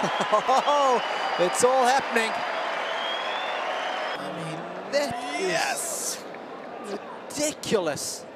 Oh, it's all happening. I mean, that is ridiculous.